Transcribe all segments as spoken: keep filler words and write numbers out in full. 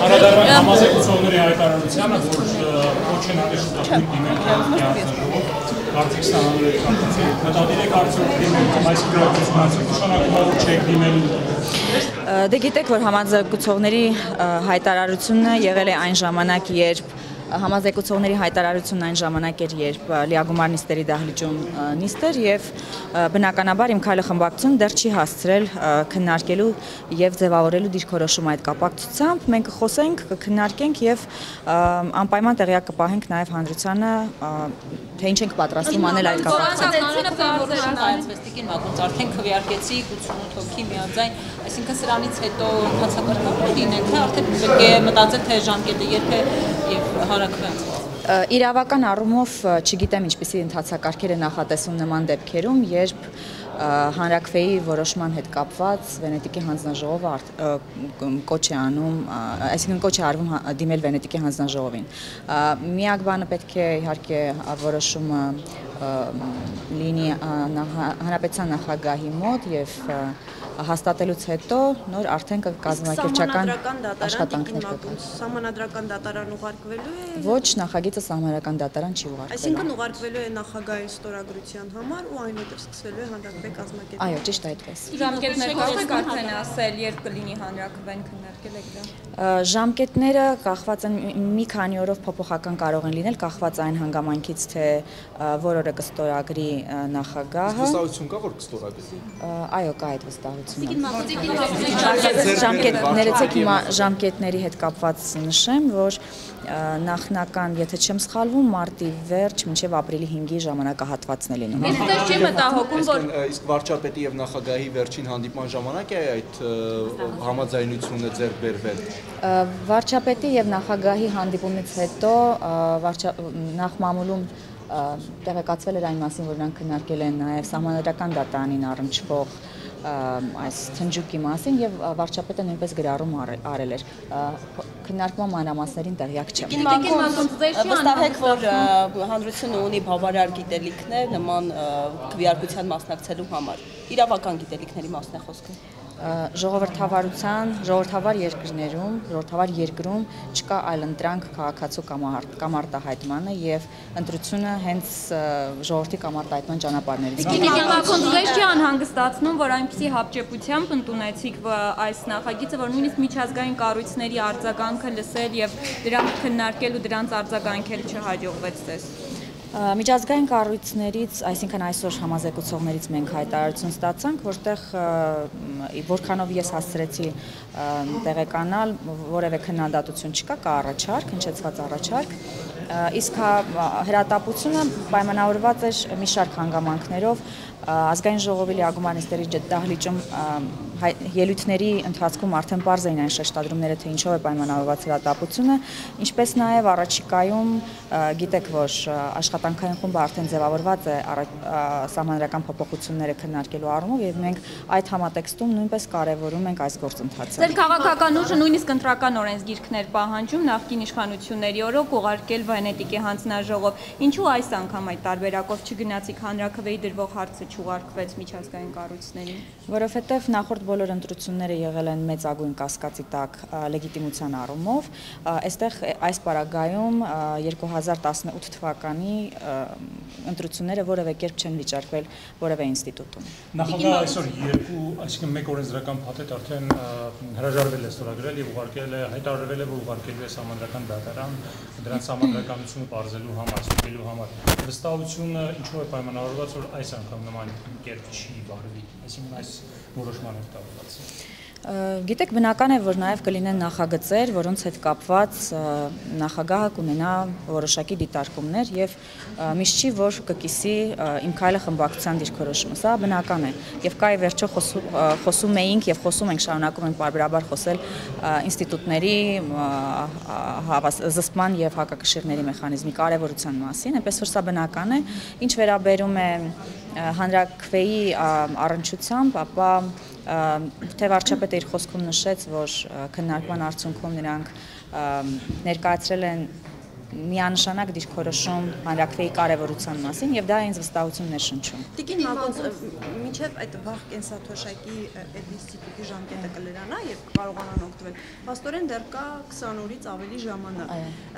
Անդրադառնալով համազեկուցողների հայտարարությանը, որ ոչ են արել շտապ դիմել հանձնաժողով, կարծիք ստանալու մտադիր եք արդյոք դիմել կամ այս գրակցությունացում նշանակում է, որ չեք դիմելու։ Դե գիտեք, որ համազեկուցողների հայտարարությունը եղել է այն ժամանակ, երբ Համազեկուցողների հայտարարությունն այն ժամանակ էր, երբ լիագումար նիստերի դահլիճում նիստ էր և բնականաբար իմ քայլը խմբակցությունը դեռ չի հասցրել քննարկելու և ձևավորելու դիրքորոշում այդ կապակցությամբ։ Մենք կխոսենք, կքննարկենք և անպայման տեղյակ կպահենք նաև հանրությանը, թե ինչ ենք պատրաստվում անել այդ կապակցությամբ։ Արդեն քվեարկեցիք ութսունութ հոգի միաձայն, այսինքն սրանից հետո ընթացակարգ լինենք, թե արդեն պետք է մտածել, թե ժամկետը երբ է և հարակվեն։ Իրավական առումով չգիտեմ ինչպիսի ընթացակարգեր է նախատեսում նման դեպքերում, երբ հանրաքվեի որոշման հետ կապված Վենետիկի հանձնաժողովը կոչ է անում, այսինքն կոչ է արվում դիմել Վենետիկի հանձնաժողովին։ Միակ բանը պետք է իհարկե որոշումը լինի հանրապետության նախագահի մոտ և հաստատելուց հետո նոր արդեն կազմակերպչական աշխատանքներ կգան։ Սահմանադրական դատարան ուղարկվելու է։ Ոչ, նախագիծը սահմանադրական դատարան չի ուղարկվելու։ Այսինքն ուղարկվելու է նախագահի ստորագրության համար ու այնուհետև սկսվելու է հանրաքվե կազմակերպել։ Այո, ճիշտ այդպես։ Ժամկետներ կարող արդեն ասել, երբ կլինի հանրաքվեն քննարկել եք դա։ Ժամկետները կախված են մի քանի օրով փոփոխական կարող են լինել, կախված այն հանգամանքից, թե որ օրը կստորագրի նախագահը։ Վստահություն կա, որ կստորագրի։ Այո, կա այդ վստահությունը։ Ժամկետներեցեք հիմա ժամկետների հետ կապված նշեմ, որ նախնական, եթե չեմ սխալվում, մարտի վերջ մինչև ապրիլի հինգի ժամանակահատվածն է լինում։ Ես չի մտահոգում, որ իսկ վարչապետի եւ նախագահի վերջին հանդիպման ժամանակ է այդ համաձայնությունը ձեռք բերվել։ Վարչապետի եւ նախագահի հանդիպումից հետո նախ մամուլում տեղեկացվել էր այն մասին, որ նրանք քննարկել են նաև սահմանադրական դատարանին առնչվող այս թնջուկի մասին եւ վարչապետը նույնպես գրառում արել էր։ Քննարկման մանրամասներին տեղյակ չեմ։ Վստահ եք, որ հանրությունը ունի բավարար գիտելիքներ նման քվեարկության մասնակցելու համար։ Իրավական գիտելիքների մասն է խոսքը։ Ժողովրդավարության, ժողովրդավար երկրներում, ժողովրդավար երկրում չկա այլ ընտրանք քաղաքացու կամ արտահայտմանը եւ ընտրությունը հենց ժողովրդի կամ արտահայտման ճանապարհներից է։ Ձեզ չի անհանգստացնում, որ այնպիսի հապճեպությամբ ընդունեցիք այս նախագիծը, որ նույնիսկ միջազգային կառույցների արձագանքը լսել եւ դրանք քննարկել ու դրանց արձագանքել չհաջողվեց ձեզ։ Միջազգային կառույցներից, այսինքն այսօր համազեկուցողներից մենք հայտարարություն ստացանք, որտեղ որքանով ես հասցրեցի տեղեկանալ, որևէ քննադատություն չկա, կա առաջարկ, հնչեցված առաջարկ, իսկ հրատապությունը պայմանավորված էր մի շարք հանգամանքներով, ազգային ժողովի լիագումար նիստերի դահլիճում ելույթների ընթացքում արդեն պարզ էին այն շեշտադրումները, թե ինչով է պայմանավորված հրատապությունը, ինչպես նաև առաջիկայում գիտեք, որ աշխատանքային խումբը արդեն ձևավորված է սահմանադրական փոփոխությունները քննարկելու առումով եւ մենք այդ համատեքստում նույնպես կարեւորում ենք այս գործընթացը։ Ձեր քաղաքական ուժը նույնիսկ ընտրական օրենսգիրքներ պահանջում նախկին իշխանությունների օրոք ուղարկել Վենետիկի հանձնաժողով։ Ինչու այս անգամ այդ տարբերակով չգնացիք հանրաքվեի դրվող հարցը չուղարկվեց միջազգային կառույցներին։ Որովհետև նախորդ բոլոր ընտրությունները եղել են մեծագույն կասկածի տակ լեգիտիմության առումով, այստեղ այս պարագայում երկու հազար տասնութ թվականի ընտրությունները որևէ կերպ չեն վիճարկվել որևէ ինստիտուտում։ Նախագահը այսօր երկու, այսինքն մեկ օրենսդրական փաթեթ արդեն հրաժարվել է ստորագրել եւ ուղարկել է, հայտարարվել է, որ ուղարկելու է սահմանադրական դատարան, դրանց սահմանադրականությունը պարզելու համար, ստուգելու համար։ Վստահությունը ինչու է պայմանավորված, որ այս անգամ նման կերպ չի վարվի, այսինքն այս որոշման հետ կապված։ Գիտեք, բնական է, որ նաև կլինեն նախագծեր, որոնց հետ կապված նախագահը կունենա որոշակի դիտարկումներ եւ միշտ չի, որ կկիսի իմ քայլը խմբակցության դիրքորոշումը։ Սա բնական է եւ կա ի վերջո խոսում էինք եւ խոսում ենք, շարունակում ենք պարբերաբար խոսել ինստիտուտների զսպման եւ հակակշիռների մեխանիզմի կարեւորության մասին, այնպես որ սա բնական է։ Ինչ վերաբերում է հանրաքվեի առնչությամբ, ապա թե վարչապետը իր խոսքում նշեց, որ քննարկման արդյունքում նրանք ներկայացրել են միանշանակ դիրքորոշում հանրաքվեի կարևորության մասին եւ դա ինձ վստահություն ներշնչում։ Տիկին Մակոս, մինչև այդ վաղ կենսաթոշակի այդ ինստիտուտի ժամկետը կլրանա եւ կարողանան օգտվել, փաստորեն դեռ կա քսան օրից ավելի ժամանակ։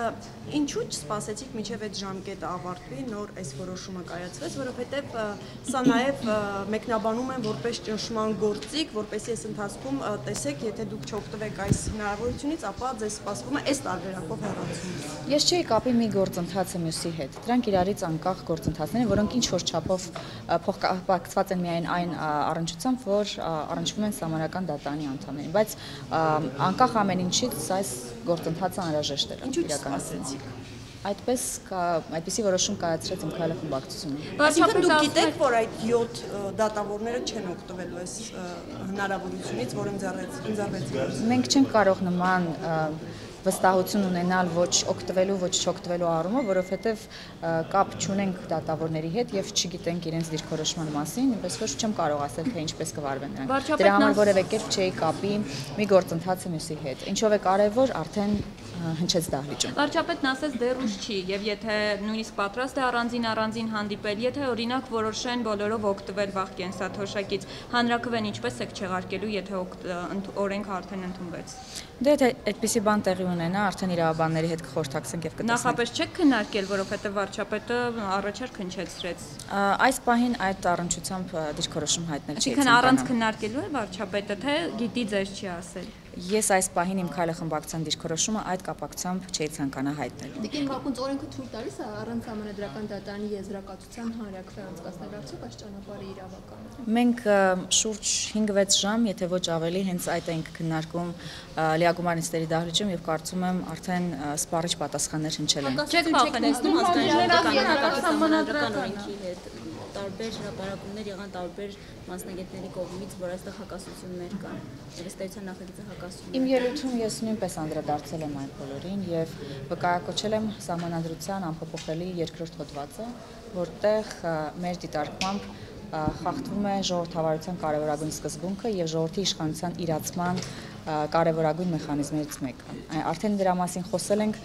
Ինչու չսպասեցիք մինչև այդ ժամկետը ավարտվի, նոր այս որոշումը կայացվեց, որովհետեւ սա նաեւ մեկնաբանում են որպես ճնշման գործիք, որպեսզի այս ընթացքում տեսեք, եթե դուք չօգտվեք այս հնարավորությունից, ապա ձեզ սպասվում է այս տարբերակով հեռացում։ Ես չէի կապի մի գործընթացը մյուսի հետ։ Դրանք իրարից անկախ գործընթացներ են, որոնք ինչ որ չափով փոխկապակցված են միայն այն առնչությամբ, որ առնչվում են Սահմանադրական դատարանի անդամներին, բայց անկախ ամեն ինչից այս գործընթացը անհրաժեշտ էր իրականացնել։ Այդպես այդպիսի որոշում կայացրեց իմ քայլախմբակցությունը։ Այսինքն դուք գիտեք, որ այդ յոթ դատավորները չեն օգտվելու այս հնարավորությունից, որ ընձեռվեցին։ Մենք չենք կարող նման վստահություն ունենալ ոչ օգտվելու, ոչ չօգտվելու առումով, որովհետև կապ չունենք դատավորների հետ եւ չգիտենք իրենց դիրքորոշման մասին, այնպես որ չեմ կարող ասել, թե ինչպես կվարվեն նրանք։ Դրա համար որևէ կերպ չէի կապի մի գործընթացը մյուսի հետ։ Ինչով է կարևոր, արդեն հնչեց դահլիճում։ Վարչապետն ասեց դեռ ուշ չի եւ եթե նույնիսկ պատրաստ է առանձին առանձին հանդիպել, եթե օրինակ որոշեն բոլորով օգտվել վաղ կենսաթոշակից, հանրաքվեն ինչպես եք չեղարկելու, եթե օրենքը արդեն ընդունվեց։ Դե եթե այդպիսի բան տեղի ունենա, արդեն իրավաբանների հետ կխորհրդակցենք եւ կտեսնենք։ Նախապես չեք քննարկել, որովհետեւ վարչապետը առաջարկ հնչեցրեց։ Այս պահին այդ առնչությամբ դիրքորոշում հայտնել չի։ Այսինքն առանց քննարկելու է վարչապետը, թե գիտի ձեզ չի ասել։ Ես այս պահին իմ քայլախմբակցության դիրքորոշումը այդ կապակցությամբ չէի ցանկանա հայտնել։ Տիկին Մակոս, օրենքը թույլ տալիս է առանց Սահմանադրական դատարանի եզրակացության հանրաքվե անցկացնել, արդյոք այս ճանապարհը իրավական է։ Մենք շուրջ հինգ-վեց ժամ, եթե ոչ ավելի, հենց այդ ենք քննարկում Լիագումար նիստերի դահլիճում եւ կարծում եմ արդեն սպառիչ պատասխաններ հնչել են։ Չեք վախենացնում ազգային Սահմանադրական օրենքի հետ տարբեր հրապարակումներ եղան տարբեր մասնագետների կողմից, որ այստեղ հակասություններ կան։ Ըստ նախագիծը հակասություն։ Իմ ելույթում ես նույնպես անդրադարձել եմ այն բոլորին եւ վկայակոչել եմ Սահմանադրության ամփոփելի երկրորդ հոդվածը, որտեղ մեր դիտարկմամբ խախտվում է ժողովրդավարության կարևորագույն սկզբունքը եւ ժողովրդի իշխանության իրացման կարևորագույն մեխանիզմներից մեկը։ Արդեն դրա մասին խոսել ենք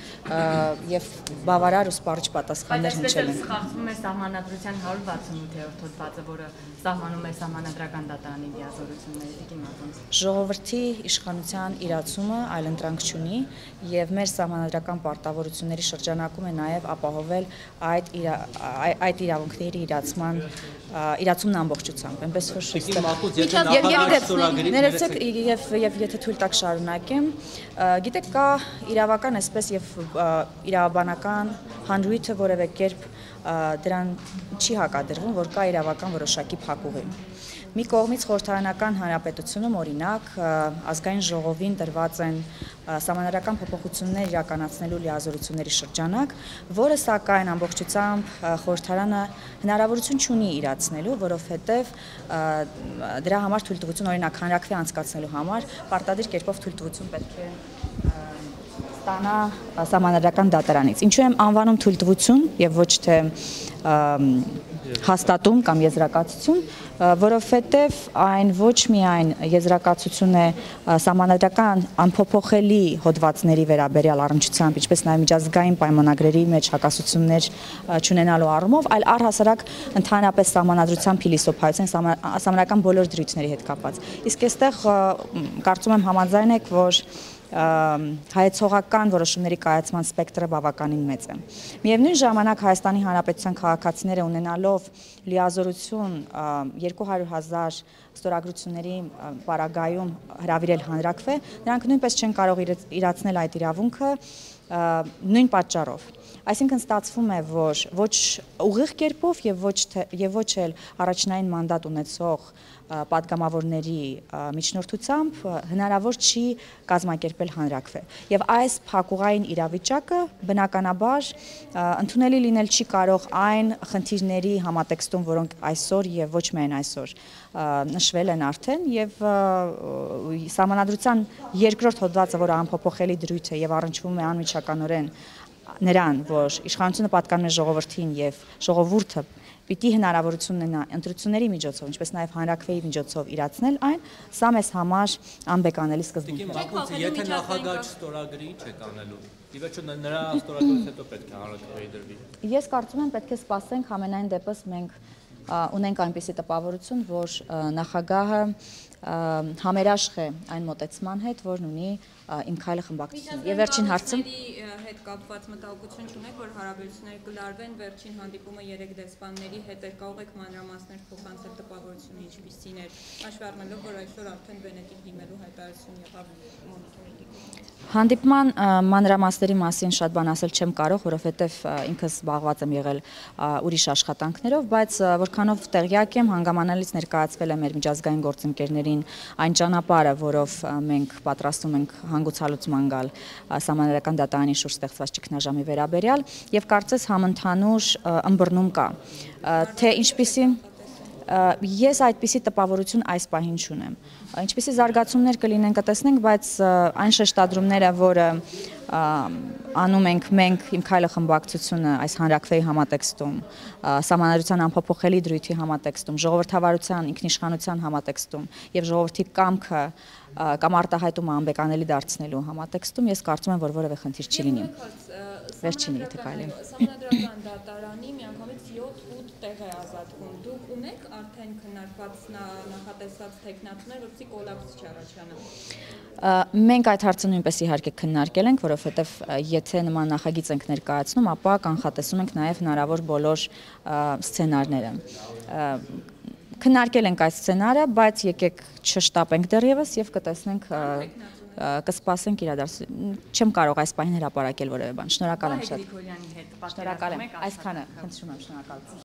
եւ բավարար ու սպառիչ պատասխաններ հնչել են։ Խախտվում է Սահմանադրության հարյուր վաթսունութերորդ հոդվածը, որը սահմանում է Սահմանադրական դատարանի լիազորությունները, Տիկին Մակոս։ Ժողովրդի իշխանության իրացումը այլընտրանք չունի եւ մեր սահմանադրական պարտավորությունների շրջանակում է նաեւ ապահովել այդ այդ իրավունքների իրացման իրացումն ամբողջությամբ, այնպես որ Տիկին Մակոս, եթե նախագահի ստորագրի ներեցեք եւ եւ եթե թույլ տակ շարունակեմ, գիտեք կա իրավական այսպես եւ իրավաբանական հանրույթը որևէ կերպ դրան չի հակադրվում, որ կա իրավական որոշակի փակուղի։ Մի կողմից խորհրդարանական հանրապետությունում օրինակ ազգային ժողովին տրված են սահմանադրական փոփոխություններ իրականացնելու լիազորությունների շրջանակ, որը սակայն ամբողջությամբ խորհրդարանը հնարավորություն չունի իրացնելու, որովհետև դրա համար թույլտվություն օրինակ հանրաքվե անցկացնելու համար պարտադիր կերպով թույլտվություն պետք է ստանա սահմանադրական դատարանից։ Ինչու եմ անվանում թույլտվություն եւ ոչ թե հաստատում կամ եզրակացություն, որովհետև այն ոչ միայն եզրակացություն է սահմանադրական անփոփոխելի հոդվածների վերաբերյալ առնչությամբ, ինչպես նաև միջազգային պայմանագրերի մեջ հակասություններ չունենալու առումով, այլ առհասարակ ընդհանրապես սահմանադրության փիլիսոփայության սահմանադրական բոլոր դրույթների հետ կապված։ Իսկ այստեղ կարծում եմ համաձայն եք, որ հայեցողական որոշումների կայացման սպեկտրը բավականին մեծ է։ Միևնույն ժամանակ Հայաստանի Հանրապետության քաղաքացիները ունենալով լիազորություն երկու հարյուր հազար ստորագրությունների պարագայում հրավիրել հանրաքվե, նրանք նույնպես չեն կարող իրացնել այդ իրավունքը նույն պատճառով։ Այսինքն ստացվում է, որ ոչ ուղիղ կերպով եւ ոչ եւ ոչ էլ առաջնային մանդատ ունեցող պատգամավորների միջնորդությամբ հնարավոր չի կազմակերպել հանրաքվե։ Եվ այս փակուղային իրավիճակը բնականաբար ընդունելի լինել չի կարող այն խնդիրների համատեքստում, որոնք այսօր եւ ոչ միայն այսօր նշվել են արդեն եւ Սահմանադրության երկրորդ հոդվածը, որը անփոփոխելի դրույթ է եւ առնչվում է անմիջականորեն նրան, որ իշխանությունը պատկանում է ժողովրդին եւ ժողովուրդը պիտի հնարավորություն ունենա ընտրությունների միջոցով, ինչպես նաև հանրաքվեի միջոցով իրացնել այն, սա մեզ համար անբեկանելի սկզբունք է։ Եթե նախագահ չստորագրի, չեք անելու։ Ի վերջո նրա ստորագրությունից հետո պետք է հանրաքվեի դրվի։ Ես կարծում եմ պետք է սպասենք, համենայն դեպս մենք ունենք այնպիսի տպավորություն, որ նախագահը համերաշխ է այն մոտեցման հետ, որն ունի իմ քայլը խմբակցություն։ Եվ վերջին հարցը հետ կապված մտահոգություն չունեք, որ հարաբերությունները կլարվեն, վերջին հանդիպումը երեք դեսպանների հետ էր, կարող եք մանրամասներ փոխանցել տպավորությունը ինչպիսին էր, հաշվի առնելով, որ այսօր արդեն Վենետիկ դիմելու հայտարարություն եղավ մոնիտորինգի։ Հանդիպման մանրամասների մասին շատ բան ասել չեմ կարող, որովհետև ինքս զբաղված եմ եղել ուրիշ աշխատանքներով, բայց որքանով տեղյակ եմ, հանգամանալից ներկայացվել է մեր միջազգային գործընկերներին այն ճանապարհը, որով մենք պատրաստում ենք հանգուցալուծման գալ Սահմանադրական դատարանի շուրջ ստեղծված ճգնաժամի վերաբերյալ եւ կարծես համընդհանուր ըմբռնում կա, թե ինչպիսի ես այդպիսի տպավորություն այս պահին չունեմ։ Ինչպիսի զարգացումներ կլինեն կտեսնենք, բայց այն շեշտադրումները, որը անում ենք մենք իմ քայլը խմբակցությունը այս հանրաքվեի համատեքստում, Սահմանադրության անփոփոխելի դրույթի համատեքստում, ժողովրդավարության, ինքնիշխանության համատեքստում եւ ժողովրդի կամքը կամ արտահայտումը անբեկանելի դարձնելու համատեքստում, ես կարծում եմ, որ որևէ խնդիր չի լինի։ Վերջինը եթե կարելի։ Սահմանադրական դատարանի միանգամից յոթ-ութ տեղ է ազատվում։ Դուք ունեք արդեն քննարկված նախատեսած տեխնատներ, որպեսզի կոլապս չառաջանա։ Մենք այդ հարցը նույնպես իհարկե քննարկել ենք, որովհետև եթե նման նախագիծ ենք ներկայացնում, ապա կանխատեսում ենք նաև հնարավոր բոլոր սցենարները։ Քննարկել ենք այդ սցենարը, բայց եկեք չշտապենք դեռևս եւ կտեսնենք կսպասենք իրադարձություն։ Չեմ կարող այս պահին հրապարակել որևէ բան։ Շնորհակալ եմ շատ։ Շնորհակալ եմ։ Այսքանը, խնդրում եմ, շնորհակալություն։